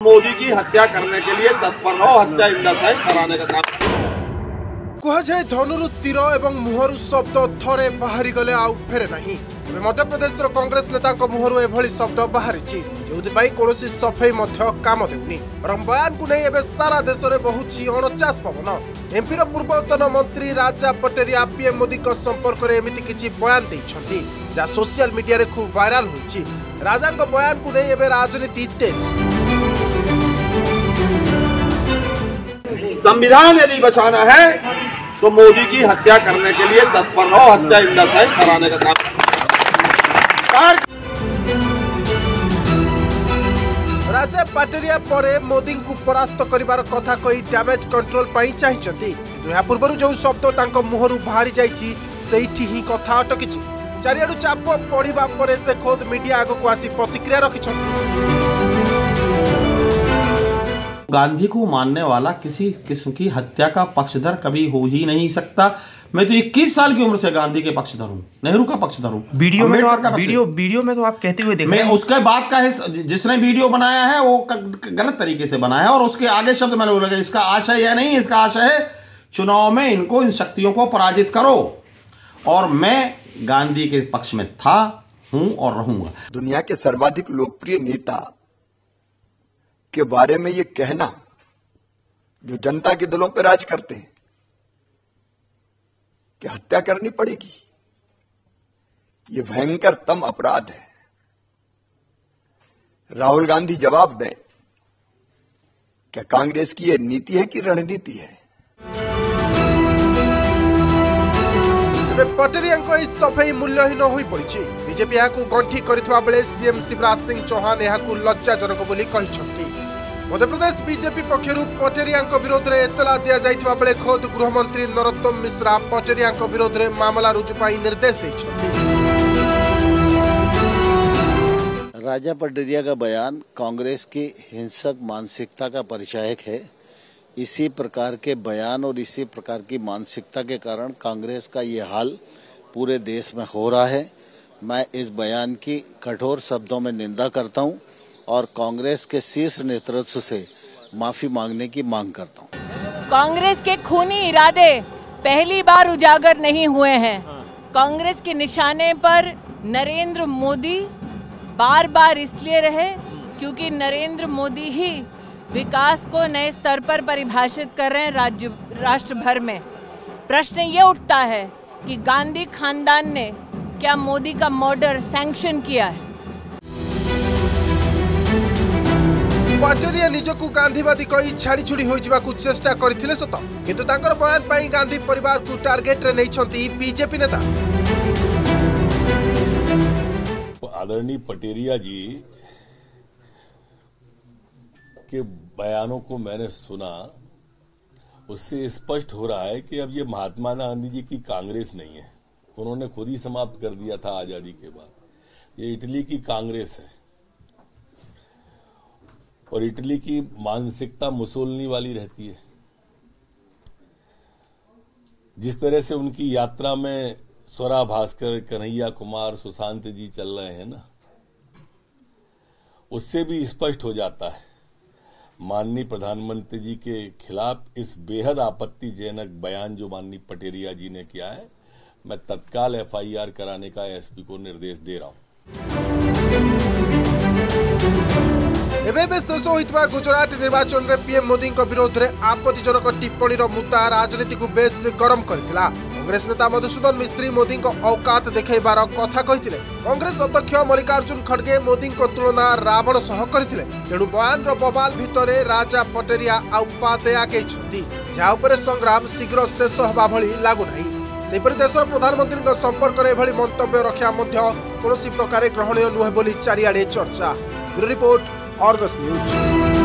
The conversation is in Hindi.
मोदी की हत्या करने के लिए तत्पर रहो, हत्या इन दशाएं सराहने का काम। कहुए धनुरु तीर एवं मुहरु शब्द थरे बाहरी गले आउ फेरे नहीं। मध्य प्रदेश कांग्रेस नेता मुहरु एभली शब्द बाहरी जो कौन सफाई काम देनी बर बयान को नहीं सारा देश में बहुत अणचाश पवन। एमपी पूर्वतन मंत्री राजा पटेरिया पीएम मोदी संपर्क में एमती किसी बयान देइछंती जहाँ सोशल मीडिया रे खूब वायरल होइछि। राजा बयान को नहीं राजनीति तेज। संविधान यदि बचाना है तो मोदी की हत्या करने के लिए तत्पर रहो, हत्या इन दशाएं सराहने का काम। राजा पाटेरिया परे मोदी को परास्त करिवार कथा कही डैमेज कंट्रोल पाई चाहिए। या पूर्व जो शब्द तांको मुहरु बाहरी जाइछि सेठी ही कथा अटकिछि। चारियाडु चाप पढ़िबा परे से खुद मीडिया आगो को आसी प्रतिक्रिया रखिछन। गांधी को मानने वाला किसी किस्म की हत्या का पक्षधर कभी हो ही नहीं सकता। मैं तो 21 साल की उम्र से गांधी के पक्षधर हूँ, नेहरू का पक्षधर हूँ। वीडियो में तो आप कहते हुए देख रहे हैं। उसके बाद का है जिसने वीडियो बनाया है वो गलत तरीके से बनाया है और उसके आगे शब्द मैंने बोला इसका आशय यह नहीं, इसका आशय है चुनाव में इनको इन शक्तियों को पराजित करो। और मैं गांधी के पक्ष में था, हूं और रहूंगा। दुनिया के सर्वाधिक लोकप्रिय नेता के बारे में ये कहना जो जनता के दिलों पर राज करते हैं कि हत्या करनी पड़ेगी, ये भयंकरतम अपराध है। राहुल गांधी जवाब दें, क्या कांग्रेस की ये नीति है कि रणनीति है? पटेरिया सफाई मूल्यहीन हो पड़ी। बीजेपी यहाँ गंठी करथिबा बेले सीएम शिवराज सिंह चौहान यहाँ लज्जाजनक बोली कहिसंती। मध्य प्रदेश बीजेपी पक्षर पटेरिया विरोध में एतला दिया जाइथिबा बेले खुद गृहमंत्री नरोत्तम मिश्रा पटेरिया विरोध में मामला रुजु पाई निर्देश दैछंती। राजा पटेरिया का बयान कांग्रेस की हिंसक मानसिकता का परिचायक है। इसी प्रकार के बयान और इसी प्रकार की मानसिकता के कारण कांग्रेस का ये हाल पूरे देश में हो रहा है। मैं इस बयान की कठोर शब्दों में निंदा करता हूं और कांग्रेस के शीर्ष नेतृत्व से माफी मांगने की मांग करता हूं। कांग्रेस के खूनी इरादे पहली बार उजागर नहीं हुए हैं। कांग्रेस के निशाने पर नरेंद्र मोदी बार बार इसलिए रहे क्योंकि नरेंद्र मोदी ही विकास को नए स्तर पर परिभाषित कर रहे हैं राष्ट्र भर में। प्रश्न ये उठता है कि गांधी खानदान ने क्या मोदी का मर्डर सैंक्शन किया है? पटेरिया निजकू गांधीवादी कही छाड़ी छुड़ी हो जावाकू चेष्टा करथिले सत, किंतु तांकर बयान पाई गांधी परिवार को टार्गेट रे नैछंती बीजेपी नेता। आदरणीय पटेरिया जी के बयानों को मैंने सुना, उससे स्पष्ट हो रहा है कि अब ये महात्मा गांधी जी की कांग्रेस नहीं है। उन्होंने खुद ही समाप्त कर दिया था आजादी के बाद। ये इटली की कांग्रेस है और इटली की मानसिकता मुसोलिनी वाली रहती है। जिस तरह से उनकी यात्रा में स्वरा भास्कर, कन्हैया कुमार, सुशांत जी चल रहे हैं ना, उससे भी स्पष्ट हो जाता है माननीय प्रधानमंत्री जी के खिलाफ इस बेहद आपत्तिजनक बयान जो माननीय पटेरिया जी ने किया है, मैं तत्काल एफआईआर कराने का एसपी को निर्देश दे रहा हूं। एबे शेष होइतबा गुजरात निर्वाचन रे पीएम मोदी विरोध में आपत्तिजनक टिप्पणी मुद्दा राजनीति को बेस गरम करथिला। कांग्रेस नेता मधुसूदन मिस्त्री मोदी औकात देखैबार कथा कहिथिले। कांग्रेस अध्यक्ष मल्लिकार्जुन खड़गे मोदी तुलना रावण सह करथिले। तेणु बयान बवाल भितरे राजा पटेरिया आउपाते आगेछंती, जहा उपरे संग्राम शीघ्र शेष होबा भली लागु नाही। सेपरि देशर प्रधानमंत्री संपर्क में एभली मंतव्य रखा कौन प्रकार ग्रहणीय नुहे बोली चारिआडे चर्चा। Bureau report, Argus news.